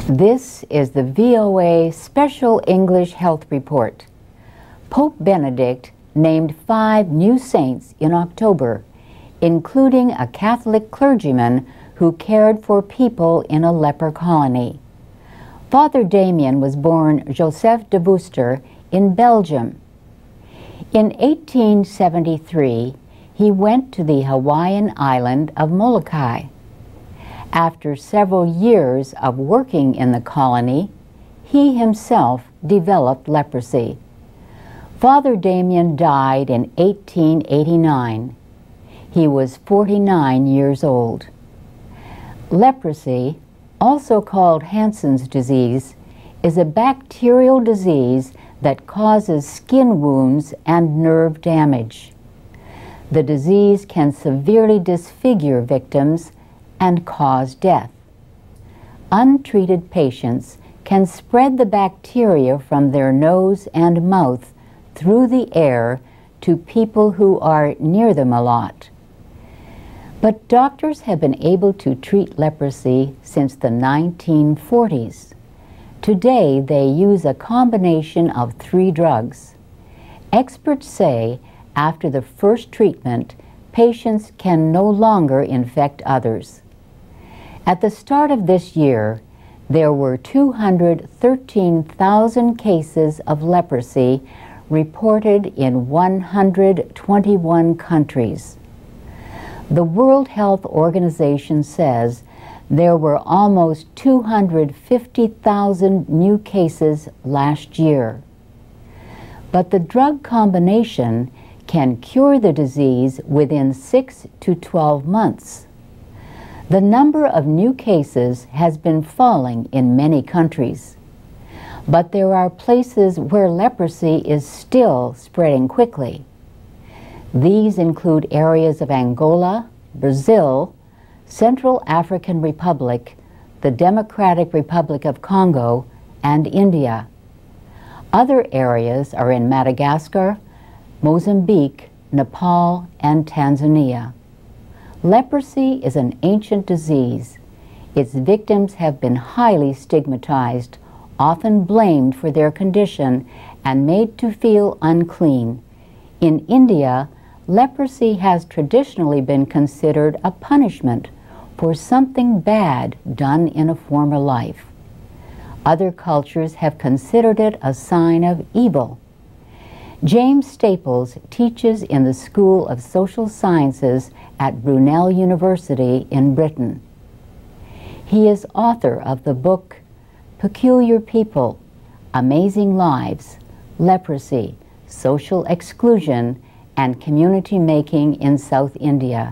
This is the VOA Special English Health Report. Pope Benedict named 5 new saints in October, including a Catholic clergyman who cared for people in a leper colony. Father Damien was born Joseph de Veuster in Belgium. In 1873, he went to the Hawaiian island of Molokai. After several years of working in the colony, he himself developed leprosy. Father Damien died in 1889. He was 49 years old. Leprosy, also called Hansen's disease, is a bacterial disease that causes skin wounds and nerve damage. The disease can severely disfigure victims and cause death. Untreated patients can spread the bacteria from their nose and mouth through the air to people who are near them a lot. But doctors have been able to treat leprosy since the 1940s. Today they use a combination of 3 drugs. Experts say after the first treatment, patients can no longer infect others. At the start of this year, there were 213,000 cases of leprosy reported in 121 countries. The World Health Organization says there were almost 250,000 new cases last year. But the drug combination can cure the disease within 6 to 12 months. The number of new cases has been falling in many countries, but there are places where leprosy is still spreading quickly. These include areas of Angola, Brazil, Central African Republic, the Democratic Republic of Congo, and India. Other areas are in Madagascar, Mozambique, Nepal, and Tanzania. Leprosy is an ancient disease. Its victims have been highly stigmatized, often blamed for their condition, and made to feel unclean. In India, leprosy has traditionally been considered a punishment for something bad done in a former life. Other cultures have considered it a sign of evil. James Staples teaches in the School of Social Sciences at Brunel University in Britain. He is author of the book Peculiar People, Amazing Lives, Leprosy, Social Exclusion, and Community Making in South India.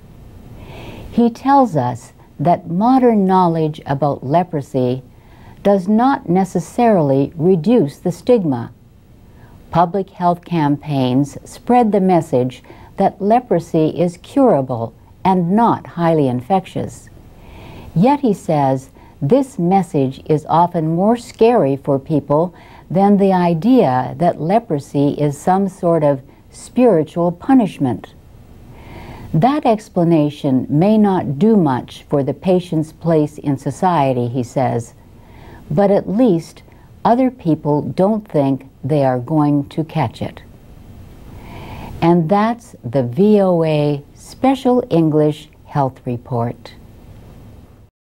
He tells us that modern knowledge about leprosy does not necessarily reduce the stigma. Public health campaigns spread the message that leprosy is curable and not highly infectious. Yet, he says, this message is often more scary for people than the idea that leprosy is some sort of spiritual punishment. That explanation may not do much for the patient's place in society, he says, but at least other people don't think they are going to catch it. And that's the VOA Special English Health Report.